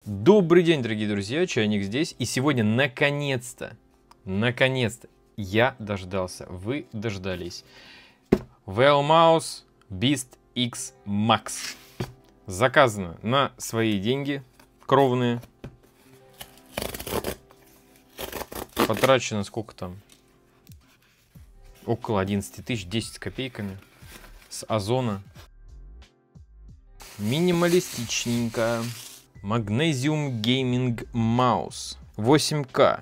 Добрый день, дорогие друзья, Чайник здесь, и сегодня наконец-то, я дождался, вы дождались. Wellmouse Beast X Max. Заказано на свои деньги, кровные. Потрачено сколько там? Около 11 тысяч, 10 с копейками. С Озона. Минималистичненько. Magnesium Gaming Mouse 8К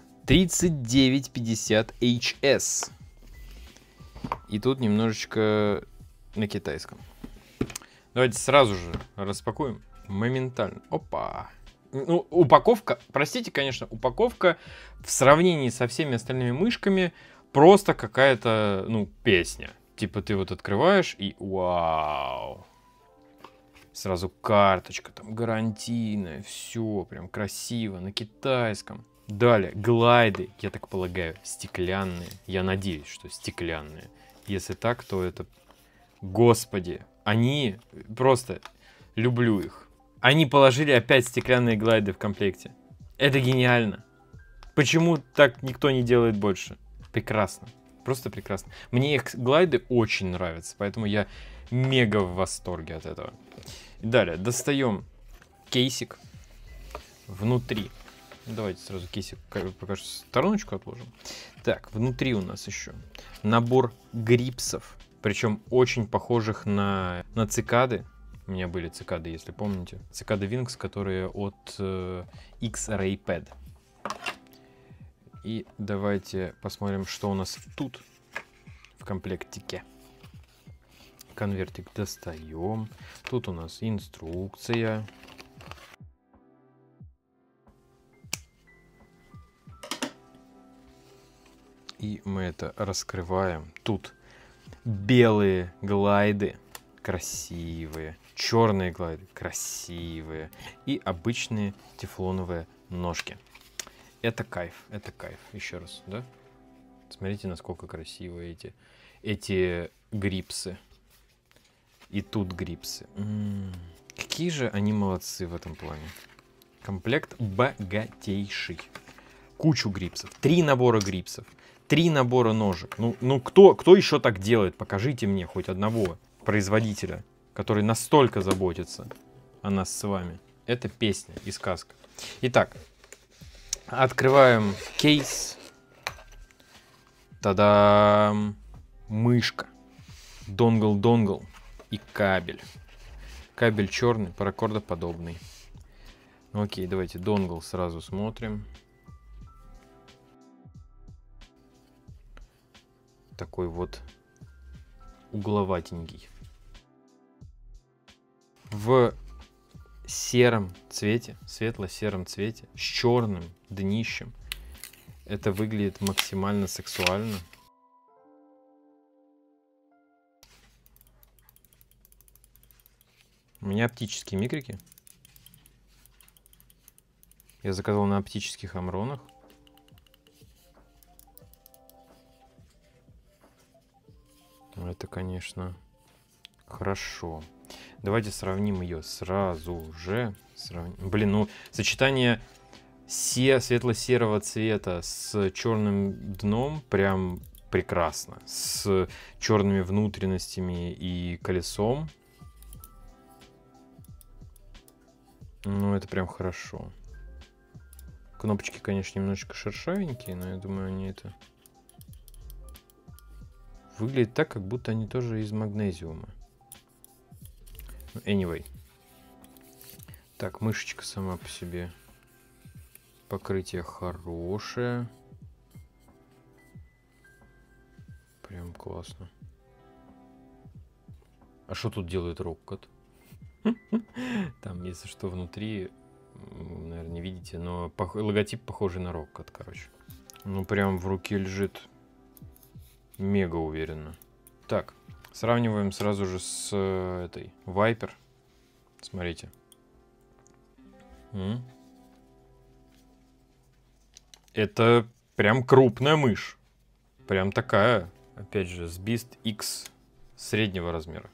3950HS. И тут немножечко на китайском. Давайте сразу же распакуем. Моментально. Опа. Ну, упаковка, простите, конечно, упаковка в сравнении со всеми остальными мышками просто какая-то, ну, песня. Типа ты вот открываешь и вау. Сразу карточка, там гарантийная, все прям красиво, на китайском. Далее, глайды, я так полагаю, стеклянные. Я надеюсь, что стеклянные. Если так, то это... Господи, они просто... Люблю их. Они положили опять стеклянные глайды в комплекте. Это гениально. Почему так никто не делает больше? Прекрасно. Просто прекрасно. Мне их глайды очень нравятся, поэтому я мега в восторге от этого. Далее, достаем кейсик внутри. Давайте сразу кейсик пока что в стороночку отложим. Так, внутри у нас еще набор грипсов, причем очень похожих на цикады. У меня были цикады, если помните. Цикады Wings, которые от X-Ray Pad. И давайте посмотрим, что у нас тут в комплектике. Конвертик достаем. Тут у нас инструкция. И мы это раскрываем. Тут белые глайды. Красивые. Черные глайды. Красивые. И обычные тефлоновые ножки. Это кайф. Это кайф. Еще раз, да? Смотрите, насколько красивые эти грипсы. И тут грипсы. Какие же они молодцы в этом плане. Комплект богатейший. Кучу грипсов. 3 набора грипсов. 3 набора ножек. Ну кто еще так делает? Покажите мне хоть одного производителя, который настолько заботится о нас с вами. Это песня и сказка. Итак, открываем кейс. Та-дам! Мышка. Донгл-донгл. И кабель. Кабель черный, паракордоподобный. Ну, окей, давайте донгл сразу смотрим. Такой вот угловатенький. В сером цвете, светло-сером цвете, с черным днищем. Это выглядит максимально сексуально. У меня оптические микрики. Я заказал на оптических амронах. Это, конечно, хорошо. Давайте сравним ее сразу же. Блин, ну сочетание светло-серого цвета с черным дном прям прекрасно. С черными внутренностями и колесом. Ну, это прям хорошо. Кнопочки, конечно, немножечко шершавенькие, но я думаю, они это... Выглядит так, как будто они тоже из магнезиума. Anyway. Так, мышечка сама по себе. Покрытие хорошее. Прям классно. А что тут делает Роккот? Там, если что, внутри, наверное, не видите, но логотип похожий на Роккот, короче. Ну, прям в руке лежит мега уверенно. Так, сравниваем сразу же с этой Viper. Смотрите. Это прям крупная мышь. Прям такая, опять же, с Beast X среднего размера.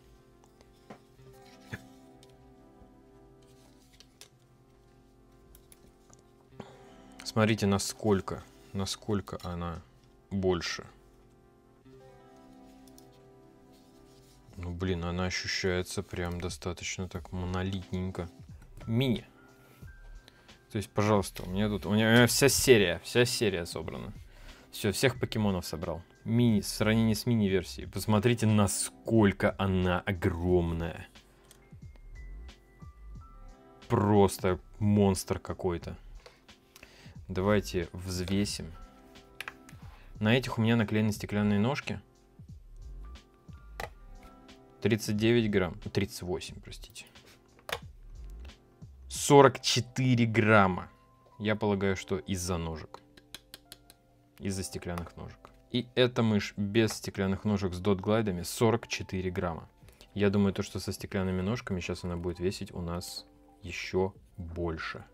Смотрите, насколько она больше. Ну, блин, она ощущается прям достаточно так монолитненько. Мини. То есть, пожалуйста, у меня вся серия собрана. Все, всех покемонов собрал. Мини, в сравнении с мини-версией. Посмотрите, насколько она огромная. Просто монстр какой-то. Давайте взвесим. На этих у меня наклеены стеклянные ножки. 39 грамм. 38, простите. 44 грамма. Я полагаю, что из-за ножек. Из-за стеклянных ножек. И эта мышь без стеклянных ножек с дот-глайдами 44 грамма. Я думаю, то, что со стеклянными ножками сейчас она будет весить у нас еще больше.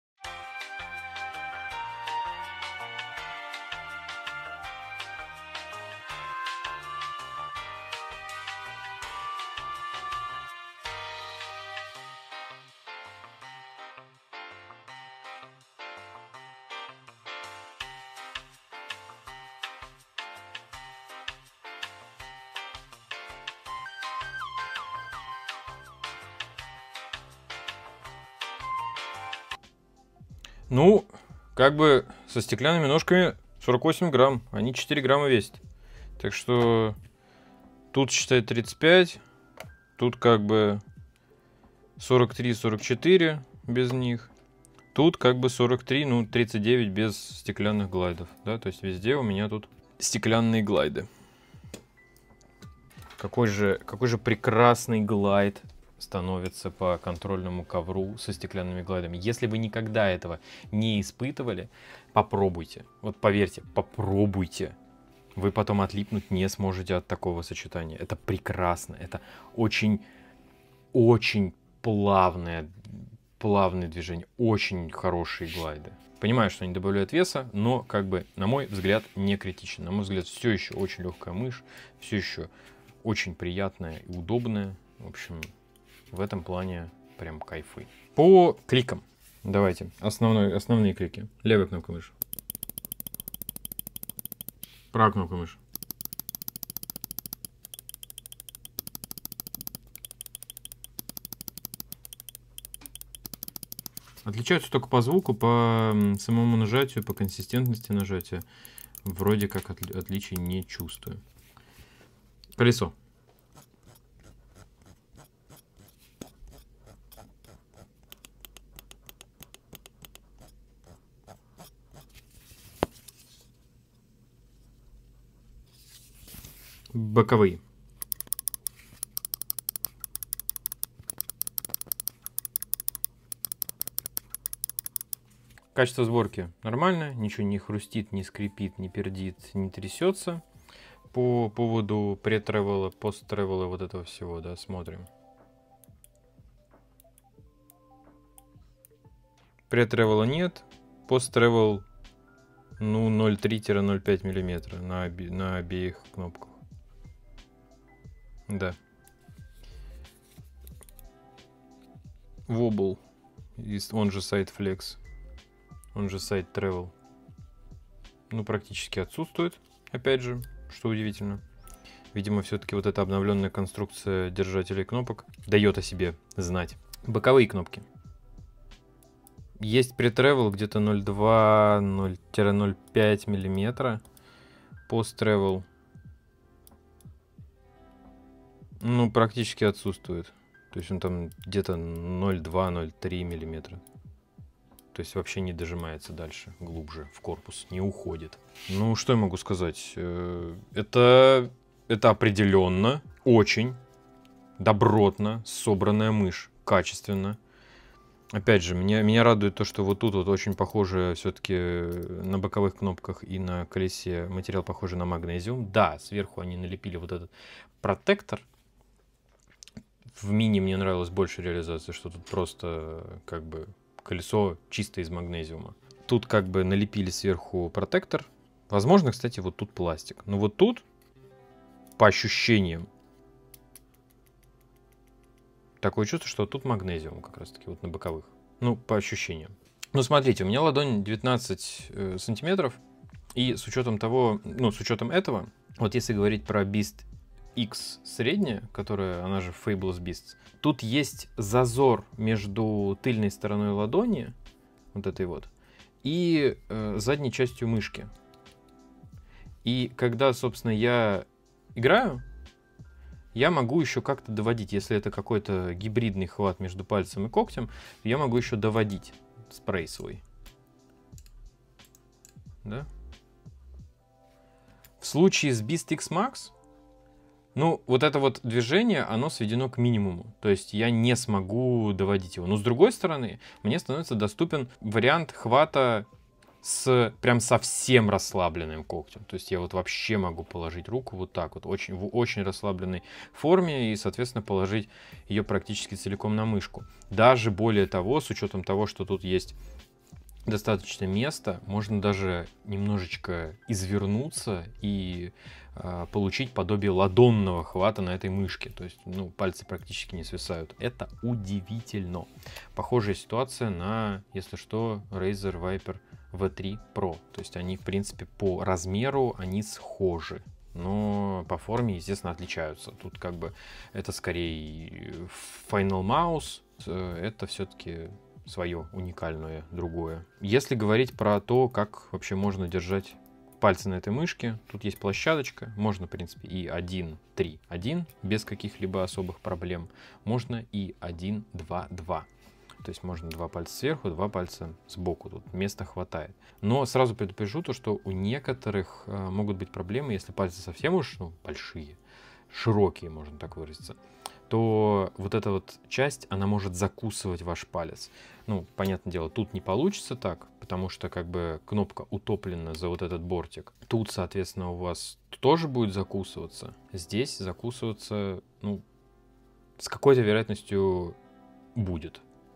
Ну, как бы со стеклянными ножками 48 грамм. Они 4 грамма весят. Так что тут считай 35. Тут как бы 43-44 без них. Тут как бы 43, ну 39 без стеклянных глайдов. Да, то есть везде у меня тут стеклянные глайды. Какой же прекрасный глайд становится по контрольному ковру со стеклянными глайдами. Если вы никогда этого не испытывали, попробуйте. Вот поверьте, попробуйте. Вы потом отлипнуть не сможете от такого сочетания. Это прекрасно. Это очень плавное движение. Очень хорошие глайды. Понимаю, что они добавляют веса, но, как бы, на мой взгляд, не критично. На мой взгляд, все еще очень легкая мышь. Все еще очень приятная и удобная. В общем, в этом плане прям кайфы. По кликам. Давайте. Основные клики. Левая кнопка мыши. Правая кнопка мыши. Отличаются только по звуку, по самому нажатию, по консистентности нажатия. Вроде как отличий не чувствую. Колесо. Боковые. Качество сборки нормальное, ничего не хрустит, не скрипит, не пердит, не трясется. По поводу пре-тревела, пост-тревела, вот этого всего, да, смотрим. Пре-тревела нет, пост-тревел, ну, 0,3-0,5 мм на обеих кнопках. Да. Wobble, он же сайт Flex, он же сайт Travel. Ну, практически отсутствует, опять же, что удивительно. Видимо, все-таки вот эта обновленная конструкция держателей кнопок дает о себе знать. Боковые кнопки. Есть pre-travel где-то 0,2-0,5 мм. Post-travel, ну, практически отсутствует. То есть он там где-то 0,2-0,3 мм. То есть вообще не дожимается дальше, глубже в корпус, не уходит. Ну, что я могу сказать? Это определенно очень добротно собранная мышь, качественно. Опять же, меня радует то, что вот тут вот очень похоже все-таки на боковых кнопках и на колесе материал похожий на магнезиум. Да, сверху они налепили вот этот протектор. В мини мне нравилась больше реализация, что тут просто как бы колесо чисто из магнезиума. Тут как бы налепили сверху протектор. Возможно, кстати, вот тут пластик. Но вот тут, по ощущениям, такое чувство, что тут магнезиум как раз таки вот на боковых. Ну, по ощущениям. Ну, смотрите, у меня ладонь 19 сантиметров, и с учетом того, ну, с учетом этого, вот если говорить про Beast X средняя, которая, она же Fabulous Beasts, тут есть зазор между тыльной стороной ладони, вот этой вот, и задней частью мышки. И когда, собственно, я играю, я могу еще как-то доводить. Если это какой-то гибридный хват между пальцем и когтем, я могу еще доводить спрей свой. Да? В случае с Beast X Max, ну, вот это вот движение, оно сведено к минимуму. То есть я не смогу доводить его. Но с другой стороны, мне становится доступен вариант хвата с прям совсем расслабленным когтем. То есть я вот вообще могу положить руку вот так вот, в очень расслабленной форме, и, соответственно, положить ее практически целиком на мышку. Даже более того, с учетом того, что тут есть достаточно места, можно даже немножечко извернуться и получить подобие ладонного хвата на этой мышке. То есть, ну, пальцы практически не свисают. Это удивительно. Похожая ситуация на, если что, Razer Viper V3 Pro. То есть они, в принципе, по размеру они схожи, но по форме, естественно, отличаются. Тут как бы это скорее Final Mouse, это все-таки свое уникальное другое. Если говорить про то, как вообще можно держать пальцы на этой мышке, тут есть площадочка, можно, в принципе, и 1, 3, 1 без каких-либо особых проблем, можно и 1, 2, 2. То есть можно 2 пальца сверху, 2 пальца сбоку. Тут места хватает. Но сразу предупрежу то, что у некоторых могут быть проблемы, если пальцы совсем уж большие, широкие, можно так выразиться, то вот эта вот часть, она может закусывать ваш палец. Ну, понятное дело, тут не получится так, потому что как бы кнопка утоплена за вот этот бортик. Тут, соответственно, у вас тоже будет закусываться. Здесь закусываться, ну, с какой-то вероятностью будет.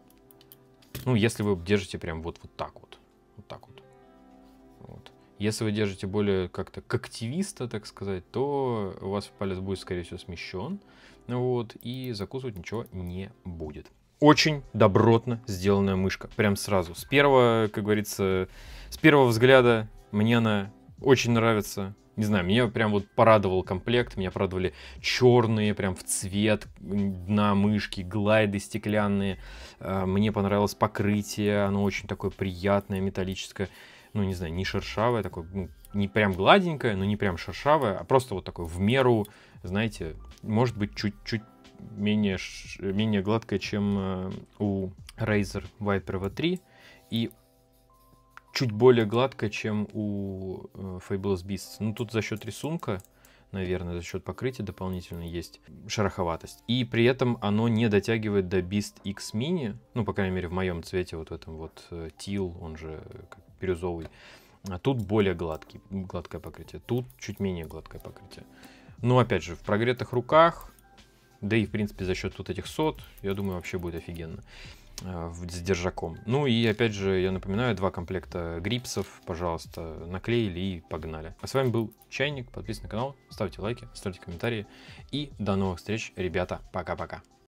Ну, если вы держите прям вот так вот. Вот так вот. Вот. Если вы держите более как-то когтевисто, так сказать, то у вас палец будет, скорее всего, смещен. Вот, и закусывать ничего не будет. Очень добротно сделанная мышка. Прям сразу. С первого, как говорится, с первого взгляда мне она очень нравится. Не знаю, меня прям вот порадовал комплект. Меня порадовали черные, прям в цвет дна мышки, глайды стеклянные. Мне понравилось покрытие. Оно очень такое приятное, металлическое. Ну, не знаю, не шершавое, такое, ну, не прям гладенькое, но не прям шершавое, а просто вот такое в меру, знаете, может быть, чуть-чуть менее гладкое, чем у Razer Viper V3, и чуть более гладкое, чем у Fabulous Beasts. Ну, тут за счет рисунка, наверное, за счет покрытия дополнительно есть шероховатость. И при этом оно не дотягивает до Beast X Mini, ну, по крайней мере, в моем цвете, вот в этом вот teal, он же как бирюзовый. А тут более гладкое покрытие, тут чуть менее гладкое покрытие. Но, опять же, в прогретых руках, да и, в принципе, за счет вот этих сот, я думаю, вообще будет офигенно с держаком. Ну и, опять же, я напоминаю, 2 комплекта грипсов, пожалуйста, наклеили и погнали. А с вами был Чайник, подписывайтесь на канал, ставьте лайки, ставьте комментарии. И до новых встреч, ребята, пока-пока.